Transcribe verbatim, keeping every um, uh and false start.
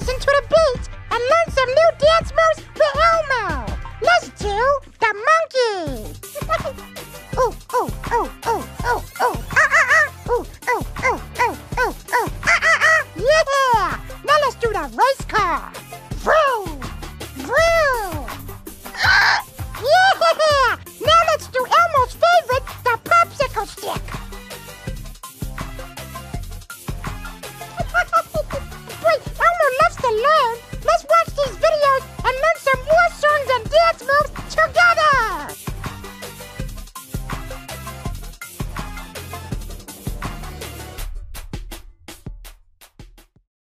listen to the beats and learn some new dance moves with Elmo. Let's do the monkey. Oh, oh, oh.